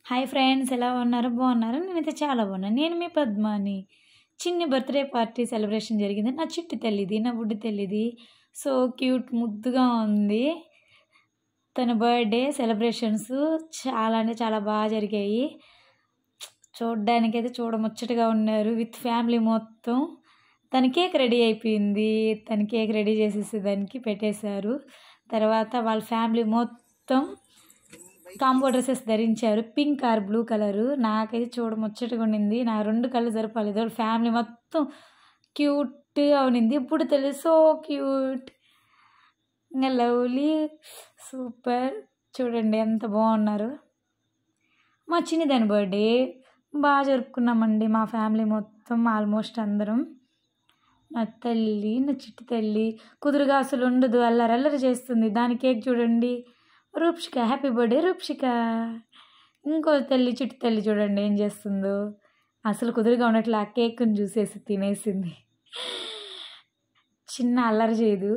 Hi friends, ఎలా ఉన్నారు? బాగున్నారు? నేనైతే చాలా బాగున్నాను. నేను మీ పద్మాని. చిన్ని బర్త్డే పార్టీ సెలబ్రేషన్ జరిగింది. నా చిట్టి తల్లిది, నా బుడ్డి తల్లిది. సో క్యూట్, ముద్దుగా ఉంది. తన బర్త్డే సెలబ్రేషన్స్ చాలా అంటే చాలా బాగా జరిగాయి. చూడ్డానికైతే చూడముచ్చటగా ఉన్నారు విత్ ఫ్యామిలీ మొత్తం. తన కేక్ రెడీ అయిపోయింది. తన కేక్ రెడీ చేసేసి దానికి పెట్టేశారు. తర్వాత వాళ్ళ ఫ్యామిలీ మొత్తం కాంబో డ్రెస్సెస్ ధరించారు. Pink or blue colour. నాకైతే చూడముచ్చటగా ఉండింది. నా 2 కళ్ళు సరిపోలేదు. వాళ్ళ ఫ్యామిలీ మొత్తం క్యూట్గా ఉండింది. ఇప్పుడు తెలుసు, సో క్యూట్, ఇంకా లవ్లీ, సూపర్. చూడండి ఎంత బాగున్నారు. మా చిన్నదాని బర్త్డే బాగా జరుపుకున్నామండి మా ఫ్యామిలీ మొత్తం, ఆల్మోస్ట్ అందరం. నా తల్లి, నా చిట్టి తల్లి కుదురుగా అసలు ఉండదు, అల్లరి చేస్తుంది. దాని కేక్ చూడండి, రూప్షిక, హ్యాపీ బర్త్డే రూప్షిక. ఇంకో తల్లి, చిట్టి తల్లి చూడండి ఏం చేస్తుందో. అసలు కుదురుగా ఉన్నట్లు ఆ కేక్ని చూసేసి తినేసింది. చిన్న అల్లరి చేయదు.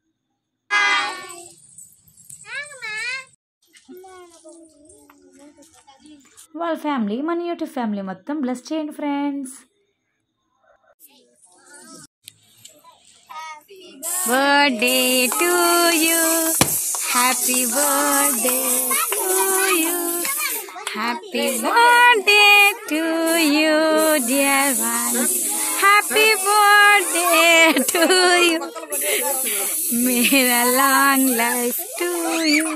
వాళ్ళ ఫ్యామిలీ, మన యూట్యూబ్ ఫ్యామిలీ మొత్తం బ్లెస్ చేయండి friends. Birthday to you, happy birthday to you, happy birthday to you dear one, happy birthday to you, మేరా లాంగ్ లైఫ్ టు యూ.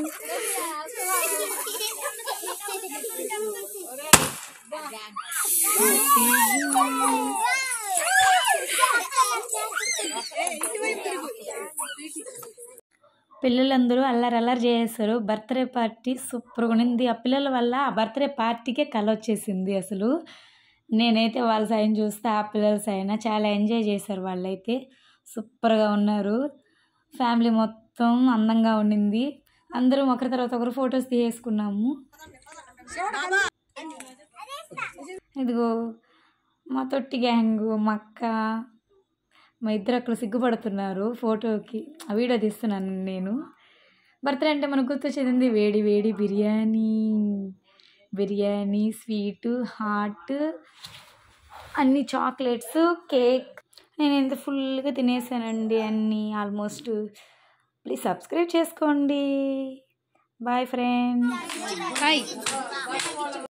పిల్లలందరూ అల్లరి చేస్తారు. బర్త్డే పార్టీ సూపర్గా ఉండింది. ఆ పిల్లల వల్ల ఆ బర్త్డే పార్టీకే కళ వచ్చేసింది. అసలు నేనైతే వాళ్ళ సైన్ చూస్తే ఆ పిల్లల సైన్ చాలా ఎంజాయ్ చేశారు. వాళ్ళైతే సూపర్గా ఉన్నారు. ఫ్యామిలీ మొత్తం అందంగా ఉండింది. అందరం ఒకరి తర్వాత ఒకరు ఫొటోస్ తీసేసుకున్నాము. ఇదిగో మా తొట్టి గ్యాంగు, మా అక్క, మా ఇద్దరు అక్కడ సిగ్గుపడుతున్నారు ఫోటోకి. ఆ వీడియో తీస్తున్నాను నేను. బర్త్డే అంటే మనకు గుర్తొచ్చేది వేడి వేడి బిర్యానీ, స్వీటు, హాట్, అన్ని చాక్లెట్స్, కేక్. నేను ఎంత ఫుల్గా తినేసానండి అన్నీ ఆల్మోస్ట్. ప్లీజ్ సబ్స్క్రైబ్ చేసుకోండి. Bye friends.